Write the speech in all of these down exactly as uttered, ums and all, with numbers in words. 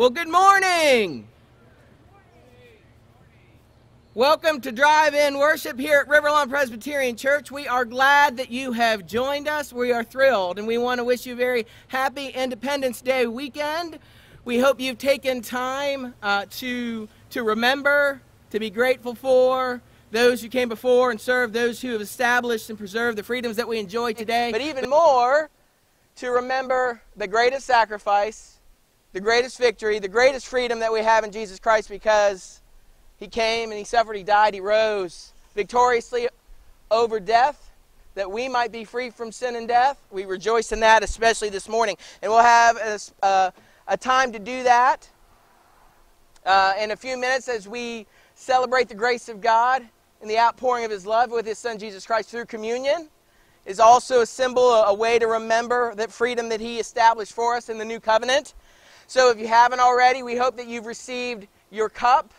Well, good morning. Welcome to Drive-In Worship here at Riverlawn Presbyterian Church. We are glad that you have joined us. We are thrilled, and we want to wish you a very happy Independence Day weekend. We hope you've taken time uh, to, to remember, to be grateful for those who came before and serve those who have established and preserved the freedoms that we enjoy today. But even more, to remember the greatest sacrifice, the greatest victory, the greatest freedom that we have in Jesus Christ, because He came and He suffered, He died, He rose victoriously over death, that we might be free from sin and death. We rejoice in that, especially this morning. And we'll have a, a, a time to do that uh, in a few minutes as we celebrate the grace of God and the outpouring of His love with His Son Jesus Christ through communion. Is also a symbol, a, a way to remember that freedom that He established for us in the new covenant. So if you haven't already, we hope that you've received your cup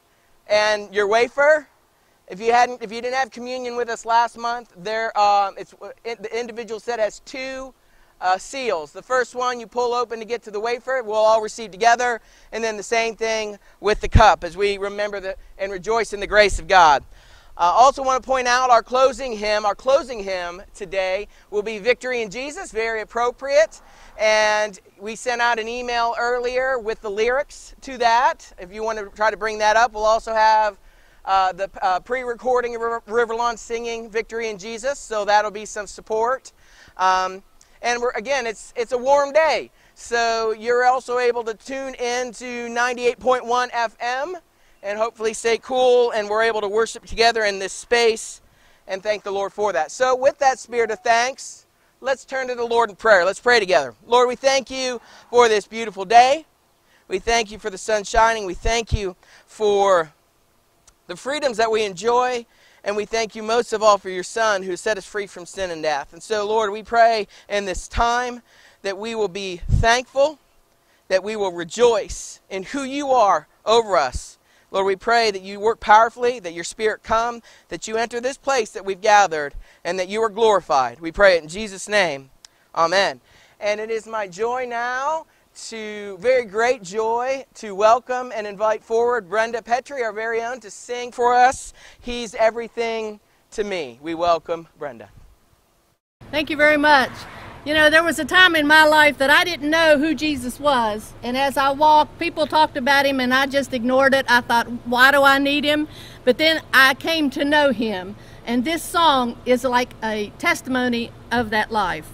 and your wafer. If you hadn't, if you didn't have communion with us last month, there um, it's it, the individual set has two uh, seals. The first one you pull open to get to the wafer, we'll all receive together, and then the same thing with the cup as we remember the, and rejoice in the grace of God. I uh, also want to point out our closing hymn. Our closing hymn today will be Victory in Jesus, very appropriate. And we sent out an email earlier with the lyrics to that. If you want to try to bring that up, we'll also have uh, the uh, pre-recording of Riverlawn singing Victory in Jesus, so that'll be some support. Um, and we're, again, it's, it's a warm day, so you're also able to tune in to ninety-eight point one F M. And hopefully stay cool, and we're able to worship together in this space and thank the Lord for that. So with that spirit of thanks, let's turn to the Lord in prayer. Let's pray together. Lord, we thank you for this beautiful day. We thank you for the sun shining. We thank you for the freedoms that we enjoy. And we thank you most of all for your Son who set us free from sin and death. And so, Lord, we pray in this time that we will be thankful, that we will rejoice in who you are over us. Lord, we pray that you work powerfully, that your Spirit come, that you enter this place that we've gathered, and that you are glorified. We pray it in Jesus' name. Amen. And it is my joy now, to very great joy, to welcome and invite forward Brenda Petrie, our very own, to sing for us, He's Everything to Me. We welcome Brenda. Thank you very much. You know, there was a time in my life that I didn't know who Jesus was. And as I walked, people talked about him and I just ignored it. I thought, why do I need him? But then I came to know him. And this song is like a testimony of that life.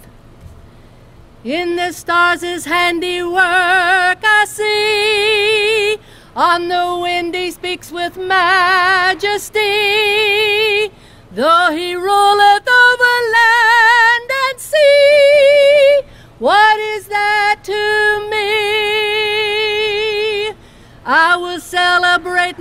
In the stars his handiwork I see. On the wind he speaks with majesty. Though he ruleth over land and sea, what is that to me? I will celebrate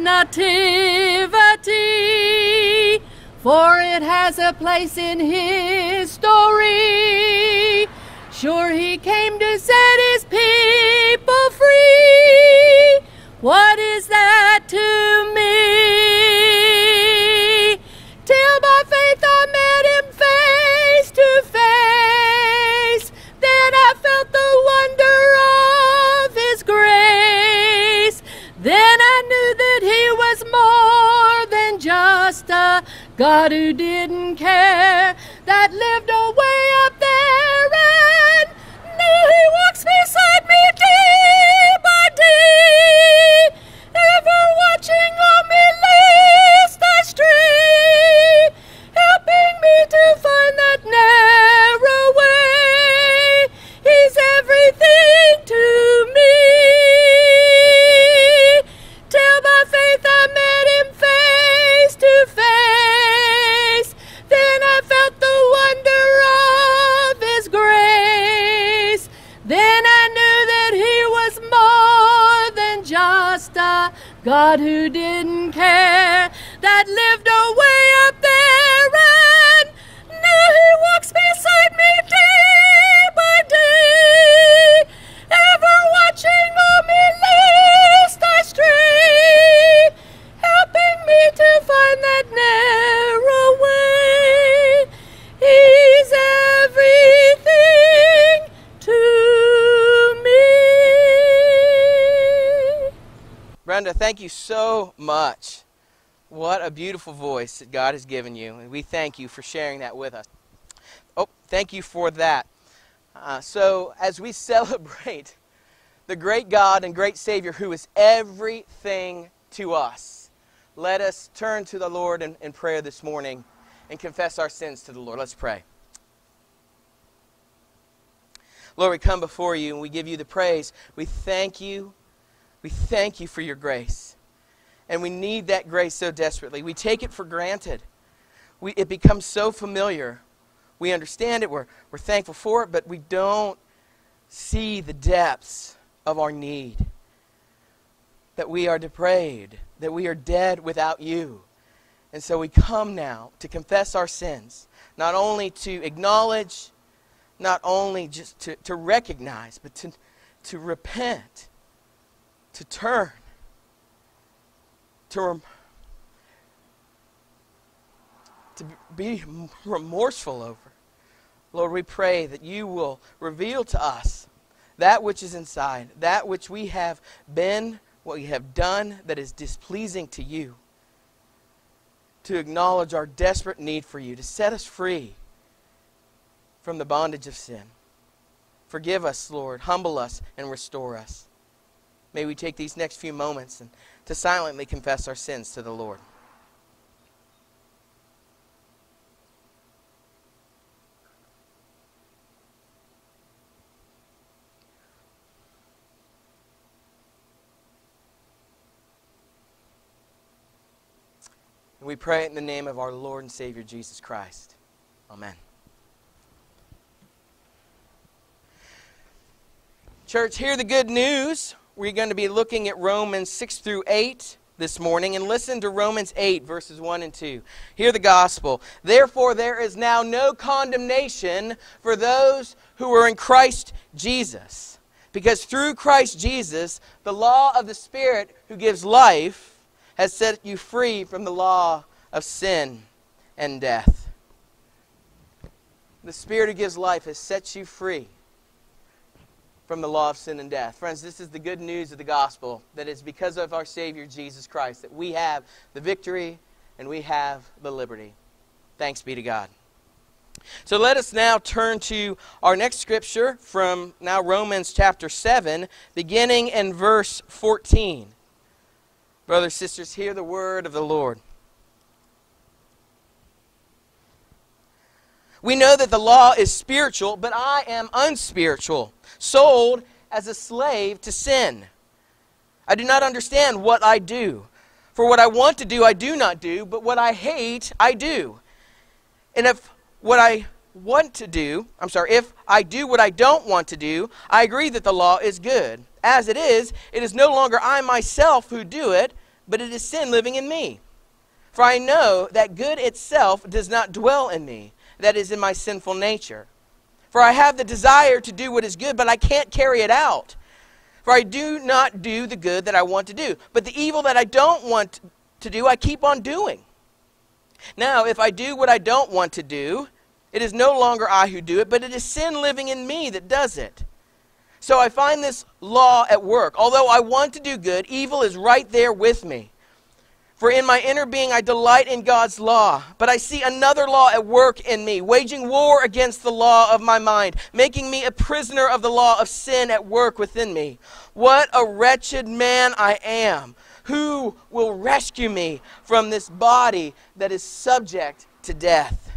nativity, for it has a place in his story. Sure, he came to set his people free. What is that to me? Till by faith I met him face to face. Then I felt the wonder of his grace. Then I knew that he was more than just a God who didn't care, that lived away up there and knew he walks beside me day by day, ever watching on me lest I stray, helping me to find that narrow way. He's everything to me. Till by faith I met him face to face. Then I felt the wonder of his grace. Then I knew that he was more than just a God who didn't care, that lived away up there and knew he walks beside me day by day, ever watching on me lest I stray, helping me to find that narrow way. He's everything to me. Brenda, thank you so much. What a beautiful voice that God has given you. And we thank you for sharing that with us. Oh, thank you for that. Uh, so as we celebrate the great God and great Savior who is everything to us, let us turn to the Lord in, in prayer this morning and confess our sins to the Lord. Let's pray. Lord, we come before you and we give you the praise. We thank you. We thank you for your grace. And we need that grace so desperately. We take it for granted. We, it becomes so familiar. We understand it. We're, we're thankful for it, but we don't see the depths of our need. That we are depraved. That we are dead without you. And so we come now to confess our sins. Not only to acknowledge, not only just to, to recognize, but to, to repent, to turn, to, rem- to be remorseful over. Lord, we pray that you will reveal to us that which is inside, that which we have been, what we have done that is displeasing to you, to acknowledge our desperate need for you, to set us free from the bondage of sin. Forgive us, Lord, humble us, and restore us. May we take these next few moments and to silently confess our sins to the Lord. And we pray in the name of our Lord and Savior, Jesus Christ. Amen. Church, hear the good news. We're going to be looking at Romans six through eight this morning, and listen to Romans eight, verses one and two. Hear the gospel. Therefore, there is now no condemnation for those who are in Christ Jesus. Because through Christ Jesus, the law of the Spirit who gives life has set you free from the law of sin and death. The Spirit who gives life has set you free from the law of sin and death. Friends, this is the good news of the gospel, that it's because of our Savior Jesus Christ that we have the victory and we have the liberty. Thanks be to God. So let us now turn to our next scripture from now Romans chapter seven, beginning in verse fourteen. Brothers, sisters, hear the word of the Lord. We know that the law is spiritual, but I am unspiritual, sold as a slave to sin. I do not understand what I do. For what I want to do, I do not do, but what I hate, I do. And if what I want to do, I'm sorry, if I do what I don't want to do, I agree that the law is good. As it is, it is no longer I myself who do it, but it is sin living in me. For I know that good itself does not dwell in me, that is in my sinful nature. For I have the desire to do what is good, but I can't carry it out. For I do not do the good that I want to do, but the evil that I don't want to do, I keep on doing. Now, if I do what I don't want to do, it is no longer I who do it, but it is sin living in me that does it. So I find this law at work. Although I want to do good, evil is right there with me. For in my inner being I delight in God's law, but I see another law at work in me, waging war against the law of my mind, making me a prisoner of the law of sin at work within me. What a wretched man I am! Who will rescue me from this body that is subject to death?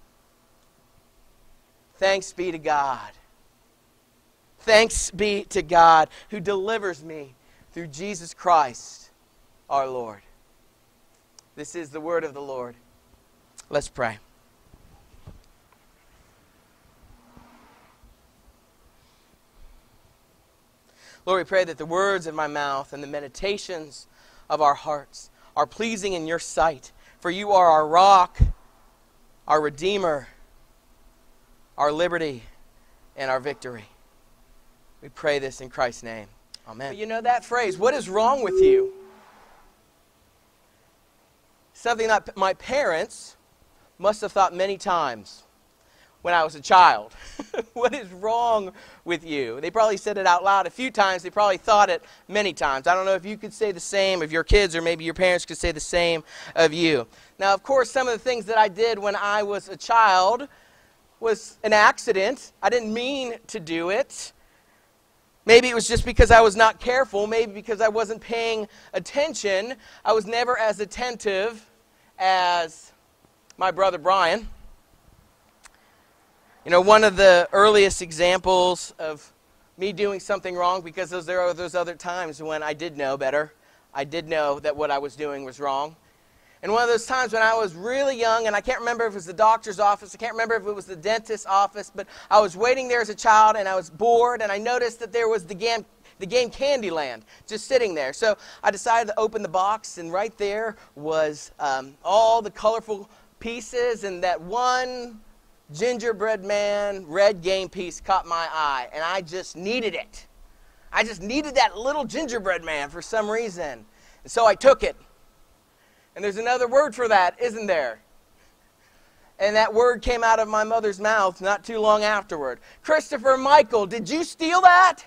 Thanks be to God. Thanks be to God who delivers me through Jesus Christ our Lord. This is the word of the Lord. Let's pray. Lord, we pray that the words of my mouth and the meditations of our hearts are pleasing in your sight. For you are our rock, our Redeemer, our liberty, and our victory. We pray this in Christ's name. Amen. You know that phrase, what is wrong with you? Something that my parents must have thought many times. when I was a child? What is wrong with you? They probably said it out loud a few times. They probably thought it many times. I don't know if you could say the same of your kids, or maybe your parents could say the same of you. Now, of course, some of the things that I did when I was a child was an accident. I didn't mean to do it. Maybe it was just because I was not careful. Maybe because I wasn't paying attention. I was never as attentive as my brother Brian. You know, one of the earliest examples of me doing something wrong, because those, there are those other times when I did know better. I did know that what I was doing was wrong. And one of those times when I was really young, and I can't remember if it was the doctor's office, I can't remember if it was the dentist's office, but I was waiting there as a child, and I was bored, and I noticed that there was the game, the game Candyland just sitting there. So I decided to open the box, and right there was um, all the colorful pieces, and that one gingerbread man red game piece caught my eye, and I just needed it. I just needed that little gingerbread man for some reason. And so I took it. And there's another word for that, isn't there? And that word came out of my mother's mouth not too long afterward. Christopher Michael, did you steal that?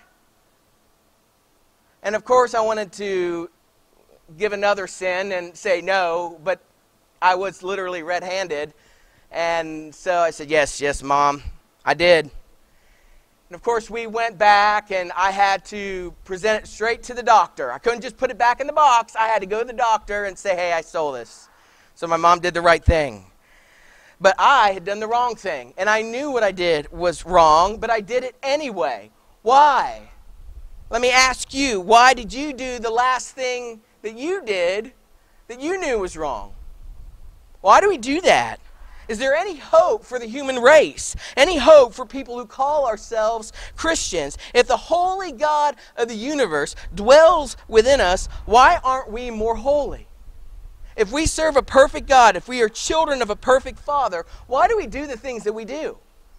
And of course I wanted to give another sin and say no, but I was literally red-handed. And so I said, yes, yes, Mom, I did. And of course we went back, and I had to present it straight to the doctor. I couldn't just put it back in the box. I had to go to the doctor and say, hey, I stole this. So my mom did the right thing. But I had done the wrong thing, and I knew what I did was wrong, but I did it anyway. Why? Let me ask you, why did you do the last thing that you did that you knew was wrong? Why do we do that? Is there any hope for the human race? Any hope for people who call ourselves Christians? If the holy God of the universe dwells within us, why aren't we more holy? If we serve a perfect God, if we are children of a perfect Father, why do we do the things that we do?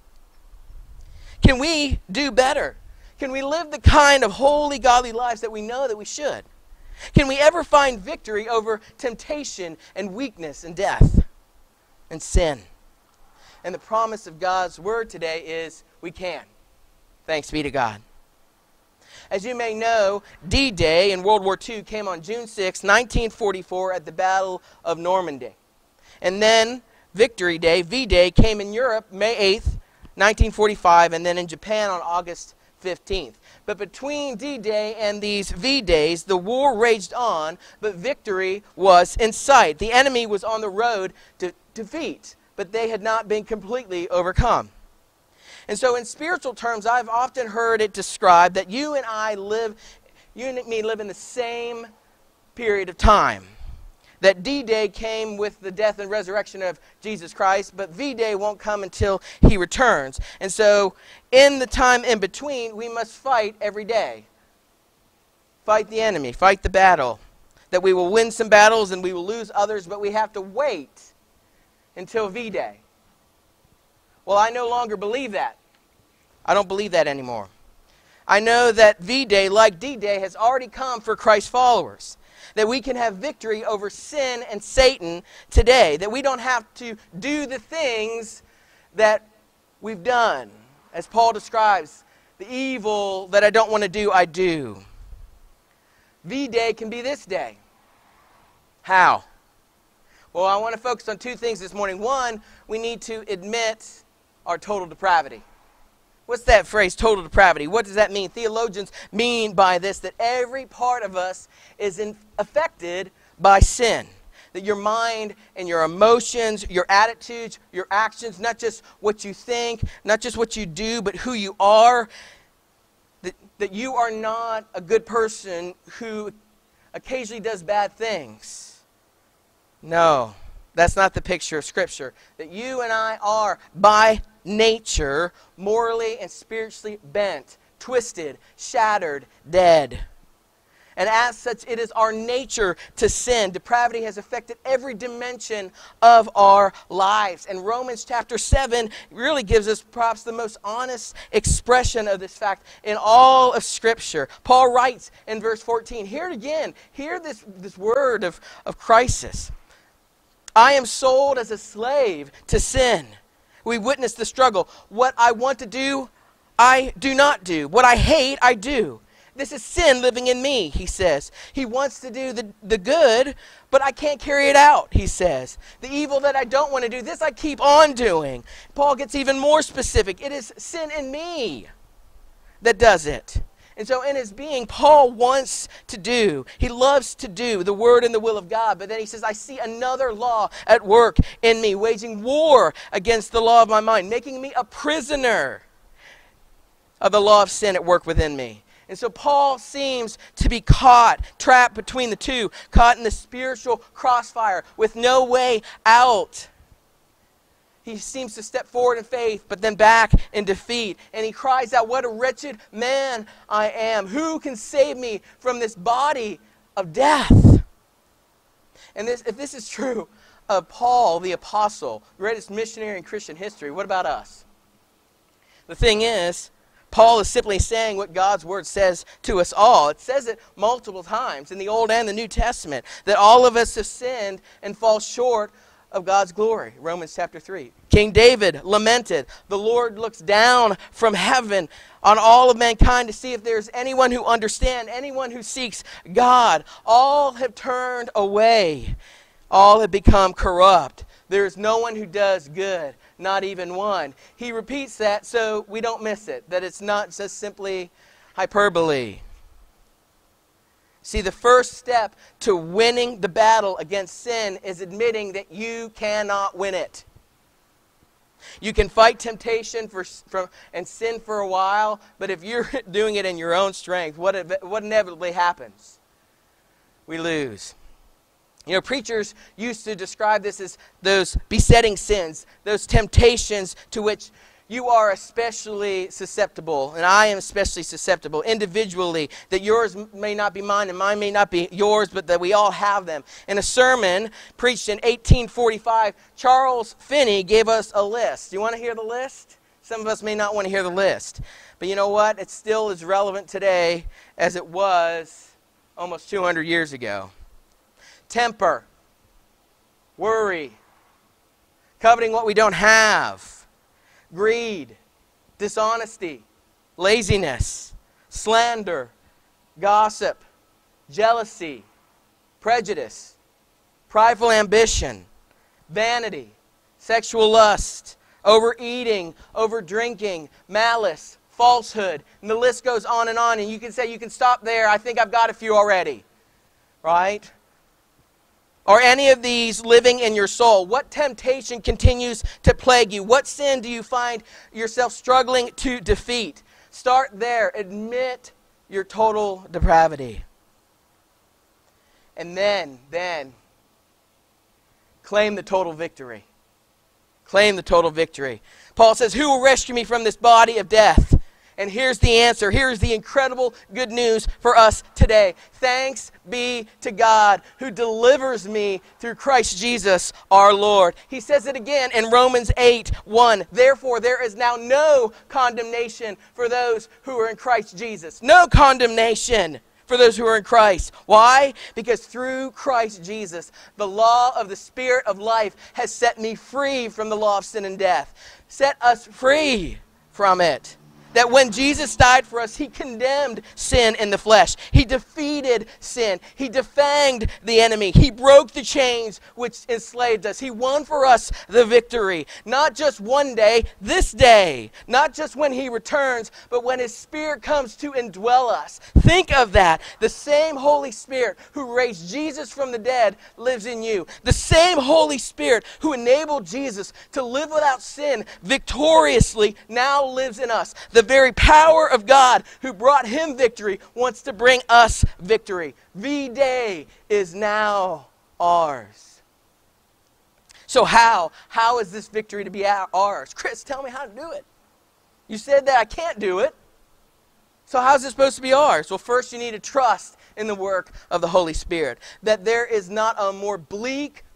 Can we do better? Can we live the kind of holy, godly lives that we know that we should? Can we ever find victory over temptation and weakness and death and sin? And the promise of God's word today is we can. Thanks be to God. As you may know, D-Day in World War Two came on June sixth, nineteen forty-four at the Battle of Normandy. And then Victory Day, V-Day, came in Europe May eighth, nineteen forty-five, and then in Japan on August fifteenth. But between D-Day and these V-Days, the war raged on, but victory was in sight. The enemy was on the road to defeat, but they had not been completely overcome. And so in spiritual terms, I've often heard it described that you and I live, you and me live in the same period of time. That D-Day came with the death and resurrection of Jesus Christ, but V-Day won't come until he returns. And so in the time in between, we must fight every day. Fight the enemy, fight the battle. That we will win some battles and we will lose others, but we have to wait until V-Day. Well, I no longer believe that. I don't believe that anymore. I know that V-Day, like D-Day, has already come for Christ's followers. That we can have victory over sin and Satan today. That we don't have to do the things that we've done. As Paul describes, the evil that I don't want to do, I do. V-Day can be this day. How? Well, I want to focus on two things this morning. One, we need to admit our total depravity. What's that phrase, total depravity? What does that mean? Theologians mean by this that every part of us is in, affected by sin. That your mind and your emotions, your attitudes, your actions, not just what you think, not just what you do, but who you are, that, that you are not a good person who occasionally does bad things. No, that's not the picture of Scripture. That you and I are, by nature, morally and spiritually bent, twisted, shattered, dead. And as such, it is our nature to sin. Depravity has affected every dimension of our lives. And Romans chapter seven really gives us perhaps the most honest expression of this fact in all of Scripture. Paul writes in verse fourteen, hear it again, hear this, this word of, of crisis. I am sold as a slave to sin. We witness the struggle. What I want to do, I do not do. What I hate, I do. This is sin living in me, he says. He wants to do the, the good, but I can't carry it out, he says. The evil that I don't want to do, this I keep on doing. Paul gets even more specific. It is sin in me that does it. And so in his being, Paul wants to do, he loves to do the word and the will of God. But then he says, I see another law at work in me, waging war against the law of my mind, making me a prisoner of the law of sin at work within me. And so Paul seems to be caught, trapped between the two, caught in the spiritual crossfire with no way out. He seems to step forward in faith, but then back in defeat. And he cries out, what a wretched man I am. Who can save me from this body of death? And this, if this is true of Paul, the apostle, greatest missionary in Christian history, what about us? The thing is, Paul is simply saying what God's word says to us all. It says it multiple times in the Old and the New Testament, that all of us have sinned and fall short of God's glory. Romans chapter three. King David lamented, the Lord looks down from heaven on all of mankind to see if there's anyone who understands, anyone who seeks God. All have turned away. All have become corrupt. There is no one who does good, not even one. He repeats that so we don't miss it, that it's not just simply hyperbole. See, the first step to winning the battle against sin is admitting that you cannot win it. You can fight temptation for, for, and sin for a while, but if you're doing it in your own strength, what, what inevitably happens? We lose. You know, preachers used to describe this as those besetting sins, those temptations to which you are especially susceptible, and I am especially susceptible individually, that yours may not be mine and mine may not be yours, but that we all have them. In a sermon preached in eighteen forty-five, Charles Finney gave us a list. You want to hear the list? Some of us may not want to hear the list, but you know what? It's still as relevant today as it was almost two hundred years ago. Temper, worry, coveting what we don't have, greed, dishonesty, laziness, slander, gossip, jealousy, prejudice, prideful ambition, vanity, sexual lust, overeating, overdrinking, malice, falsehood, and the list goes on and on. And you can say, you can stop there. I think I've got a few already, right? Are any of these living in your soul? What temptation continues to plague you? What sin do you find yourself struggling to defeat? Start there. Admit your total depravity. And then, then, claim the total victory. Claim the total victory. Paul says, who will rescue me from this body of death? And here's the answer. Here's the incredible good news for us today. Thanks be to God who delivers me through Christ Jesus our Lord. He says it again in Romans eight one. Therefore, there is now no condemnation for those who are in Christ Jesus. No condemnation for those who are in Christ. Why? Because through Christ Jesus, the law of the Spirit of life has set me free from the law of sin and death. Set us free from it. That when Jesus died for us, He condemned sin in the flesh. He defeated sin. He defanged the enemy. He broke the chains which enslaved us. He won for us the victory. Not just one day, this day. Not just when He returns, but when His Spirit comes to indwell us. Think of that. The same Holy Spirit who raised Jesus from the dead lives in you. The same Holy Spirit who enabled Jesus to live without sin victoriously now lives in us. The The very power of God who brought Him victory wants to bring us victory. V-Day is now ours. So how? How is this victory to be ours? Chris, tell me how to do it. You said that I can't do it. So how's it supposed to be ours? Well, first you need to trust in the work of the Holy Spirit. That there is not a more bleak,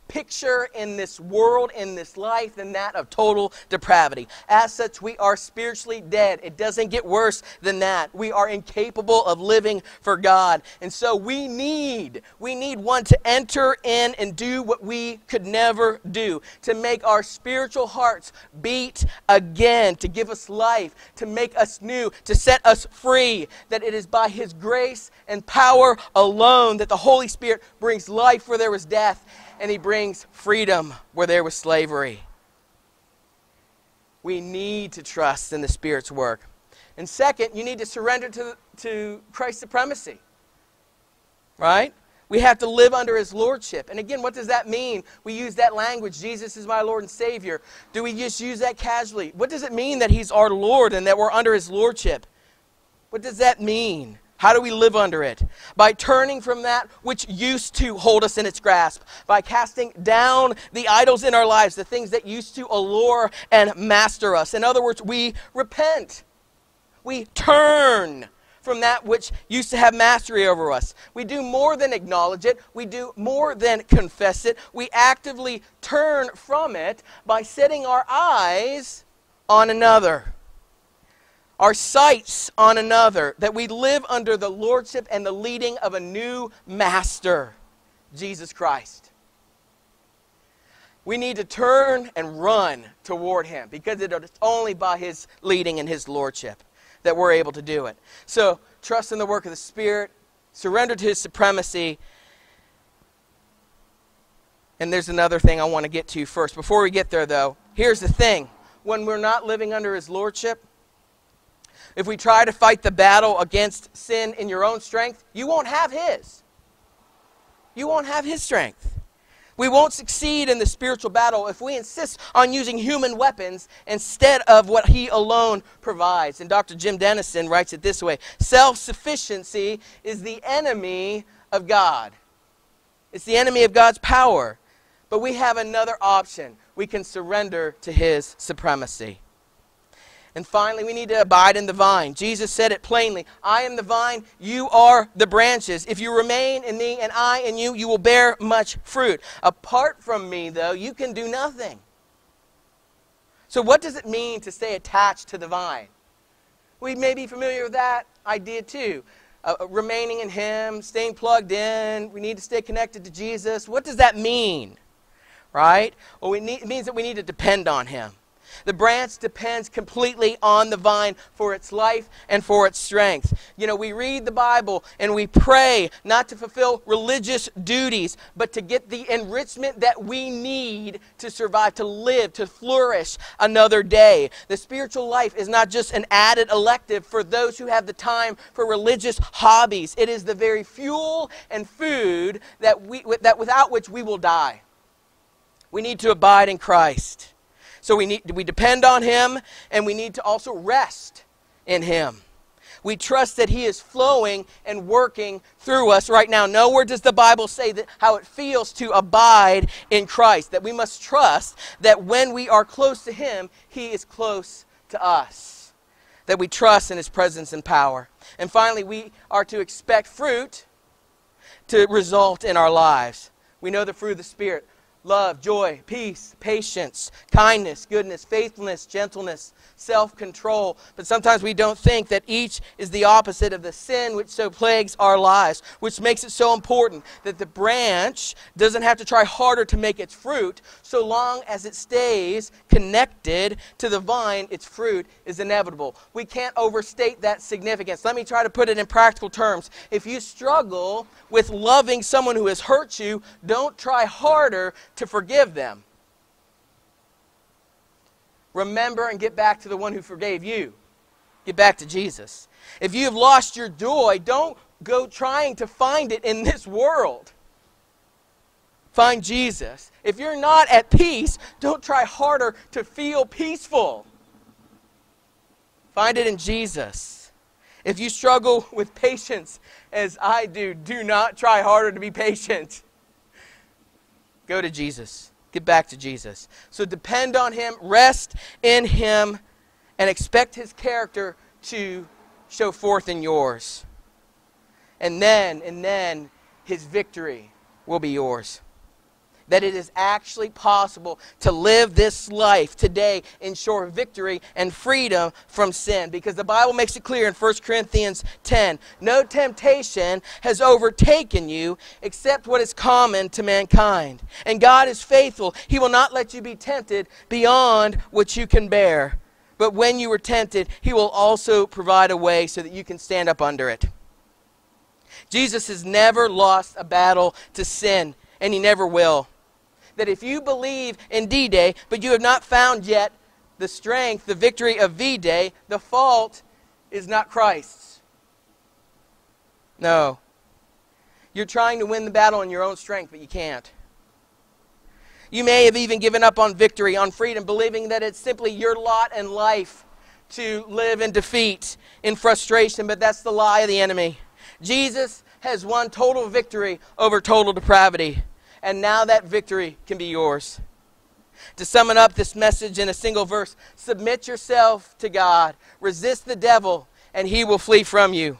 picture in this world, in this life, than that of total depravity. As such, we are spiritually dead. It doesn't get worse than that. We are incapable of living for God. And so we need, we need one to enter in and do what we could never do, to make our spiritual hearts beat again, to give us life, to make us new, to set us free, that it is by His grace and power alone that the Holy Spirit brings life where there was death, and He brings freedom where there was slavery. We need to trust in the Spirit's work. And second, you need to surrender to, to Christ's supremacy. Right? We have to live under His lordship. And again, what does that mean? We use that language, Jesus is my Lord and Savior. Do we just use that casually? What does it mean that He's our Lord and that we're under His lordship? What does that mean? How do we live under it? By turning from that which used to hold us in its grasp. By casting down the idols in our lives, the things that used to allure and master us. In other words, we repent. We turn from that which used to have mastery over us. We do more than acknowledge it. We do more than confess it. We actively turn from it by setting our eyes on another. Our sights on another, that we live under the lordship and the leading of a new master, Jesus Christ. We need to turn and run toward Him, because it is only by His leading and His lordship that we're able to do it. So, trust in the work of the Spirit, surrender to His supremacy. And there's another thing I want to get to first. Before we get there, though, here's the thing. When we're not living under His lordship, if we try to fight the battle against sin in your own strength, you won't have His. You won't have His strength. We won't succeed in the spiritual battle if we insist on using human weapons instead of what He alone provides. And Doctor Jim Dennison writes it this way: self-sufficiency is the enemy of God. It's the enemy of God's power. But we have another option. We can surrender to His supremacy. And finally, we need to abide in the vine. Jesus said it plainly, I am the vine, you are the branches. If you remain in me and I in you, you will bear much fruit. Apart from me, though, you can do nothing. So what does it mean to stay attached to the vine? We may be familiar with that idea too. Uh, remaining in Him, staying plugged in. We need to stay connected to Jesus. What does that mean? Right? Well, we need, it means that we need to depend on Him. The branch depends completely on the vine for its life and for its strength. You know, we read the Bible and we pray not to fulfill religious duties, but to get the enrichment that we need to survive, to live, to flourish another day. The spiritual life is not just an added elective for those who have the time for religious hobbies. It is the very fuel and food that we, that without which we will die. We need to abide in Christ. So we need we depend on Him, and we need to also rest in Him. We trust that He is flowing and working through us right now. Nowhere does the Bible say that how it feels to abide in Christ. That we must trust that when we are close to Him, He is close to us. That we trust in His presence and power. And finally, we are to expect fruit to result in our lives. We know the fruit of the Spirit: love, joy, peace, patience, kindness, goodness, faithfulness, gentleness, self-control. But sometimes we don't think that each is the opposite of the sin which so plagues our lives, which makes it so important that the branch doesn't have to try harder to make its fruit. So long as it stays connected to the vine, its fruit is inevitable. We can't overstate that significance. Let me try to put it in practical terms. If you struggle with loving someone who has hurt you, don't try harder to forgive them. Remember and get back to the one who forgave you. Get back to Jesus. If you have lost your joy, don't go trying to find it in this world. Find Jesus. If you're not at peace, don't try harder to feel peaceful. Find it in Jesus. If you struggle with patience, as I do, do not try harder to be patient. Go to Jesus. Get back to Jesus. So depend on Him, rest in Him, and expect His character to show forth in yours. And then, and then, His victory will be yours. that it is actually possible to live this life today in sure victory and freedom from sin. Because the Bible makes it clear in First Corinthians ten, no temptation has overtaken you except what is common to mankind. And God is faithful. He will not let you be tempted beyond what you can bear. But when you are tempted, He will also provide a way so that you can stand up under it. Jesus has never lost a battle to sin, and He never will. That if you believe in D-Day, but you have not found yet the strength, the victory of V-Day, the fault is not Christ's. No. You're trying to win the battle in your own strength, but you can't. You may have even given up on victory, on freedom, believing that it's simply your lot in life to live in defeat, in frustration, but that's the lie of the enemy. Jesus has won total victory over total depravity. And now that victory can be yours. To sum it up, this message in a single verse, submit yourself to God. Resist the devil, and he will flee from you.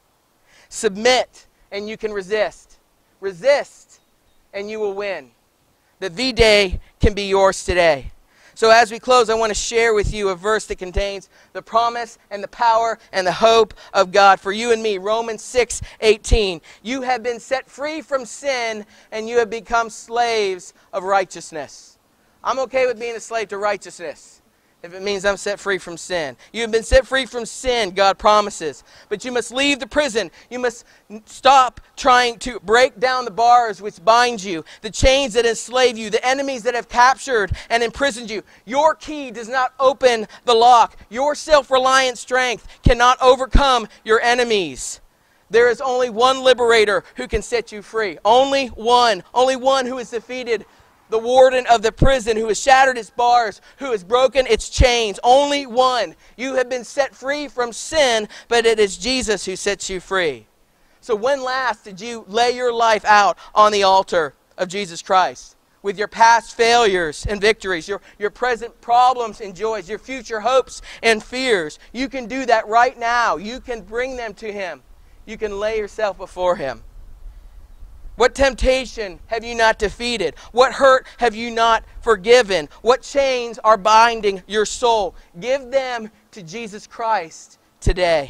Submit, and you can resist. Resist, and you will win. The V-Day can be yours today. So as we close, I want to share with you a verse that contains the promise and the power and the hope of God for you and me. Romans six eighteen. You have been set free from sin, and you have become slaves of righteousness. I'm okay with being a slave to righteousness if it means I'm set free from sin. You have been set free from sin, God promises. But you must leave the prison. You must stop trying to break down the bars which bind you, the chains that enslave you, the enemies that have captured and imprisoned you. Your key does not open the lock. Your self-reliant strength cannot overcome your enemies. There is only one liberator who can set you free. Only one. Only one who has defeated the warden of the prison, who has shattered its bars, who has broken its chains. Only one. You have been set free from sin, but it is Jesus who sets you free. So when last did you lay your life out on the altar of Jesus Christ? With your past failures and victories, your, your present problems and joys, your future hopes and fears. You can do that right now. You can bring them to Him. You can lay yourself before Him. What temptation have you not defeated? What hurt have you not forgiven? What chains are binding your soul? Give them to Jesus Christ today.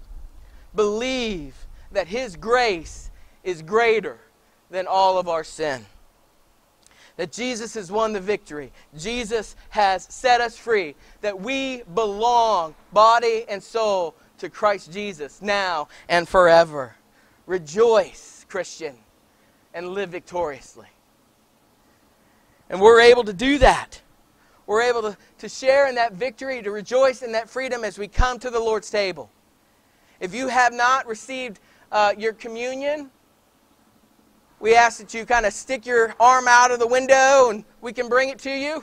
Believe that His grace is greater than all of our sin. That Jesus has won the victory. Jesus has set us free. That we belong, body and soul, to Christ Jesus now and forever. Rejoice, Christian, and live victoriously. And we're able to do that. We're able to, to share in that victory, to rejoice in that freedom as we come to the Lord's table. If you have not received uh, your communion, we ask that you kind of stick your arm out of the window and we can bring it to you.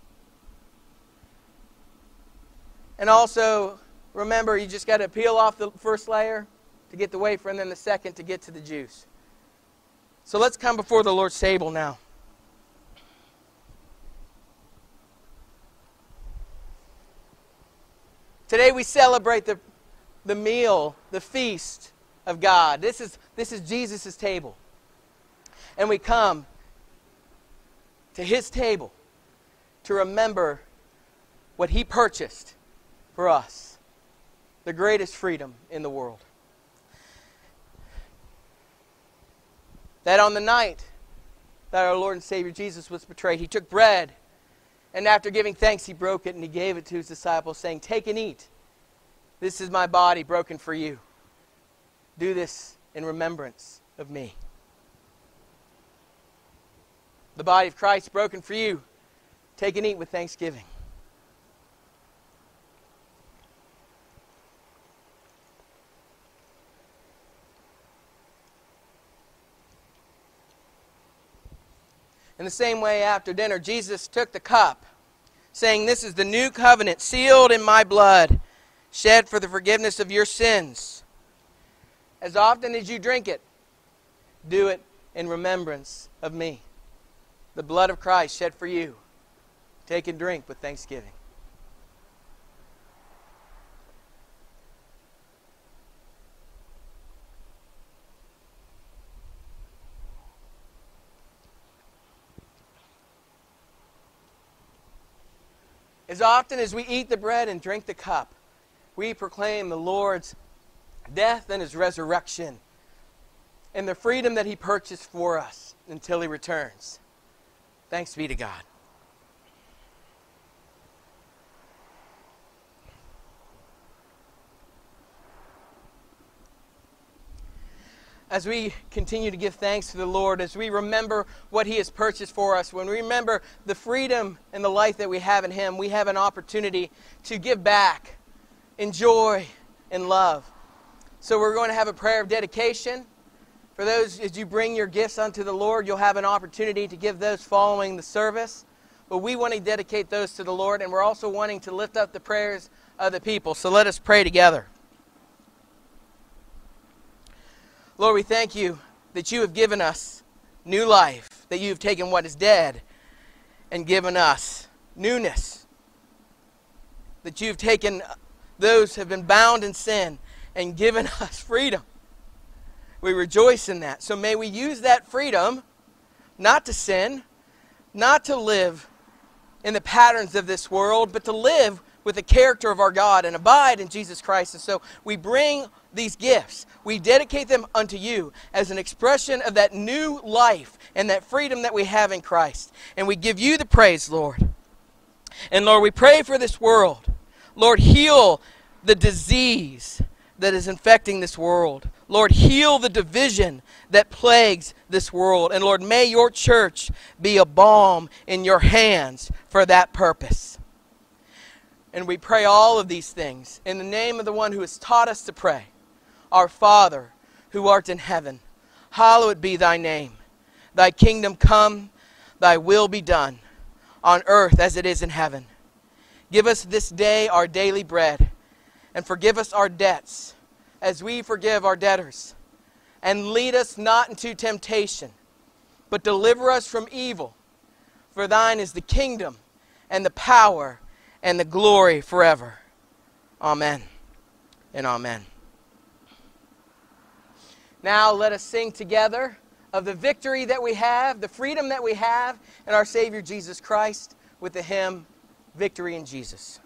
And also, remember, you just got to peel off the first layer to get the wafer, and then the second to get to the juice. So let's come before the Lord's table now. Today we celebrate the, the meal, the feast of God. This is, this is Jesus' table. And we come to His table to remember what He purchased for us, the greatest freedom in the world. That on the night that our Lord and Savior Jesus was betrayed, He took bread, and after giving thanks, He broke it and He gave it to His disciples, saying, "Take and eat. This is my body broken for you. Do this in remembrance of me." The body of Christ broken for you. Take and eat with thanksgiving. In the same way, after dinner, Jesus took the cup, saying, "This is the new covenant, sealed in my blood, shed for the forgiveness of your sins. As often as you drink it, do it in remembrance of me." The blood of Christ shed for you. Take and drink with thanksgiving. As often as we eat the bread and drink the cup, we proclaim the Lord's death and his resurrection and the freedom that he purchased for us until he returns. Thanks be to God. As we continue to give thanks to the Lord, as we remember what he has purchased for us, when we remember the freedom and the life that we have in him, we have an opportunity to give back in joy and love. So we're going to have a prayer of dedication. For those, as you bring your gifts unto the Lord, you'll have an opportunity to give those following the service. But we want to dedicate those to the Lord, and we're also wanting to lift up the prayers of the people. So let us pray together. Lord, we thank you that you have given us new life, that you have taken what is dead and given us newness, that you've taken those who have been bound in sin and given us freedom. We rejoice in that. So may we use that freedom not to sin, not to live in the patterns of this world, but to live with the character of our God and abide in Jesus Christ. And so we bring these gifts. We dedicate them unto you as an expression of that new life and that freedom that we have in Christ. And we give you the praise, Lord. And Lord, we pray for this world. Lord, heal the disease that is infecting this world. Lord, heal the division that plagues this world. And Lord, may your church be a balm in your hands for that purpose. And we pray all of these things in the name of the one who has taught us to pray. Our Father, who art in heaven, hallowed be thy name. Thy kingdom come, thy will be done, on earth as it is in heaven. Give us this day our daily bread, and forgive us our debts, as we forgive our debtors. And lead us not into temptation, but deliver us from evil. For thine is the kingdom, and the power, and the glory forever. Amen and amen. Now let us sing together of the victory that we have, the freedom that we have in our Savior Jesus Christ with the hymn, Victory in Jesus.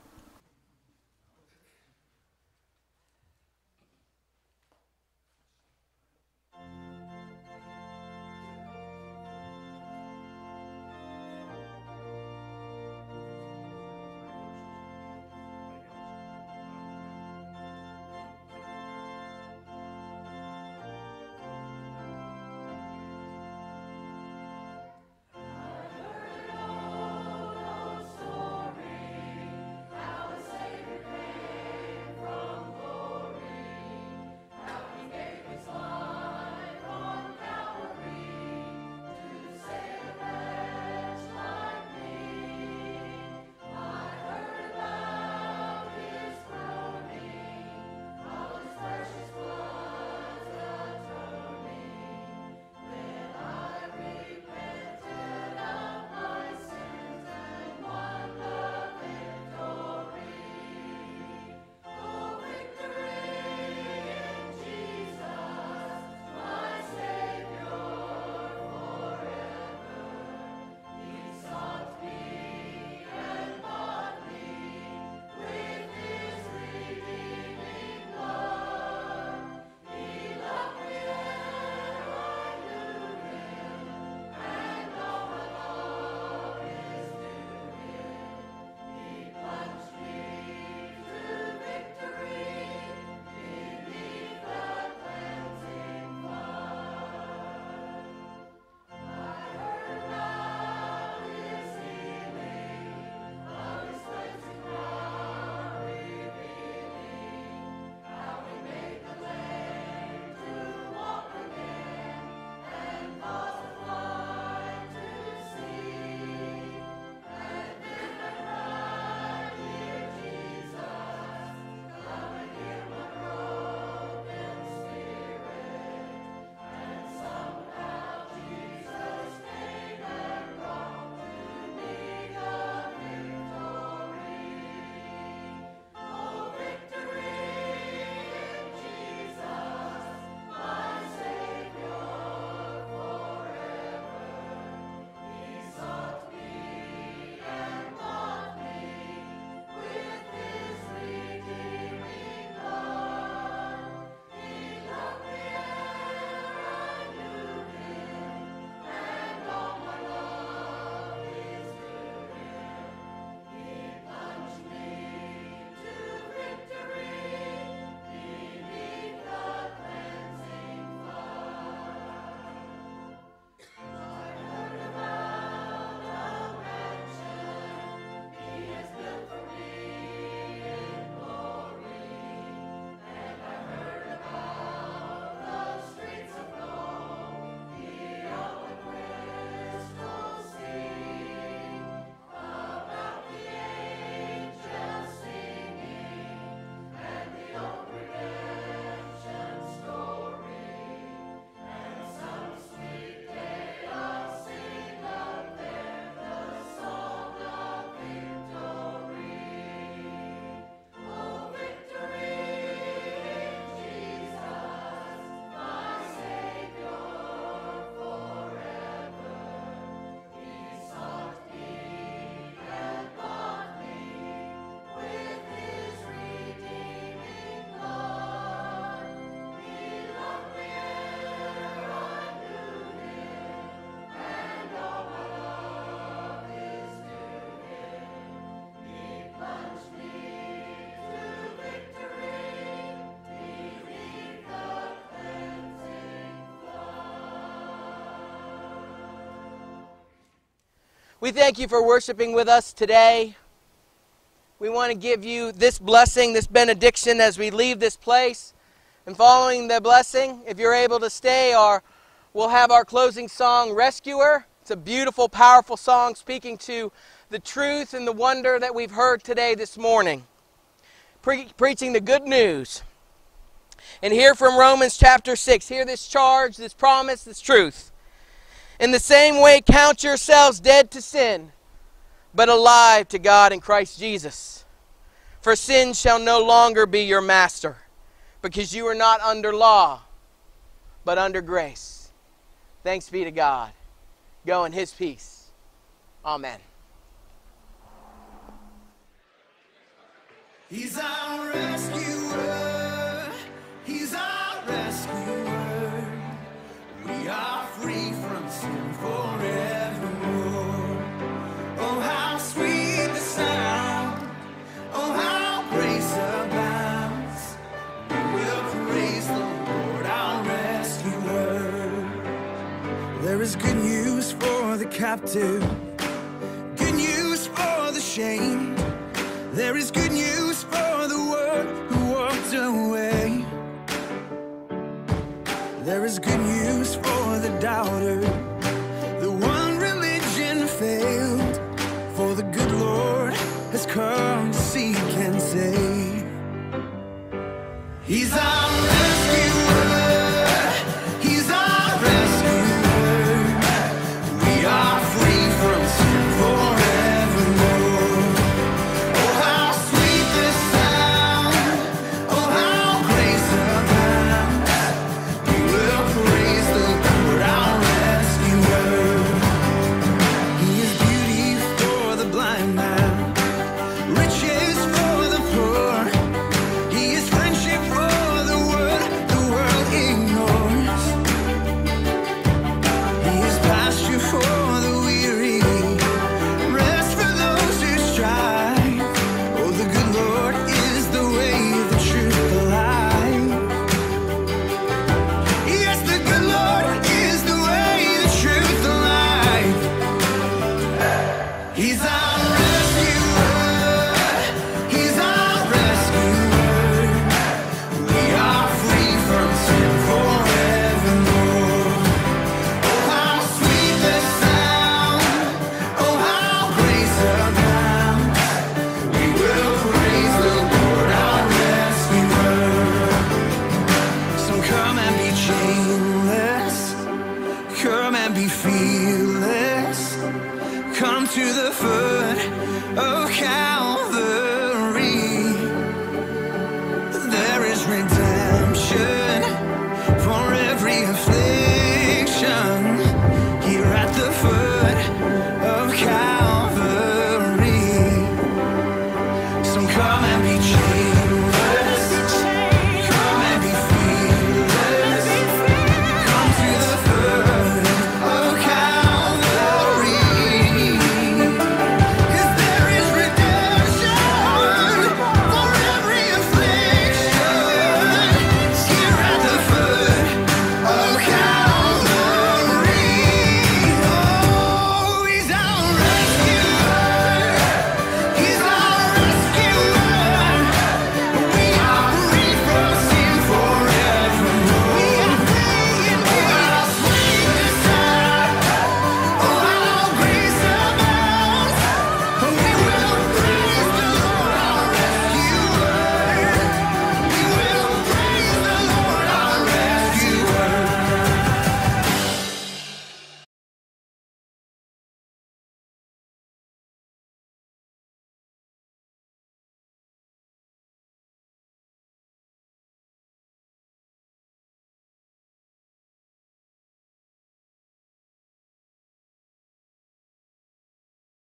I We thank you for worshiping with us today. We want to give you this blessing, this benediction as we leave this place. And following the blessing, if you're able to stay, our, we'll have our closing song, Rescuer. It's a beautiful, powerful song speaking to the truth and the wonder that we've heard today this morning. Pre- preaching the good news. And hear from Romans chapter six. Hear this charge, this promise, this truth. In the same way, count yourselves dead to sin, but alive to God in Christ Jesus. For sin shall no longer be your master, because you are not under law, but under grace. Thanks be to God. Go in His peace. Amen. He's our rescuer. He's our rescuer. We are free from sin forevermore. Oh, how sweet the sound. Oh, how grace abounds. We will praise the Lord, our rescuer. There is good news for the captive, good news for the shamed. There is good news for the one who walked away. There is good news for the doubter, the one religion failed. For the good Lord has come to seek and save. He's our rescuer. He's our rescuer. We are free from sin forevermore. Oh, how sweet the sound. Oh, how grace abounds. We will praise the Lord, our rescuer. He is beauty for the blind man, riches for the poor. He is friendship for the world, the world ignores. He is pasture for the weary, rest for those who strive. Oh, the good Lord is the way, the truth, the life. Yes, the good Lord is the way, the truth, the life. He's our rescuer. He's our rescuer. We are free from sin forevermore. Oh, how sweet the sound. Oh, how grace abounds. We will praise the Lord, our rescuer. So come and be chainless. Come and be fearless. Come to the foot of Calvary.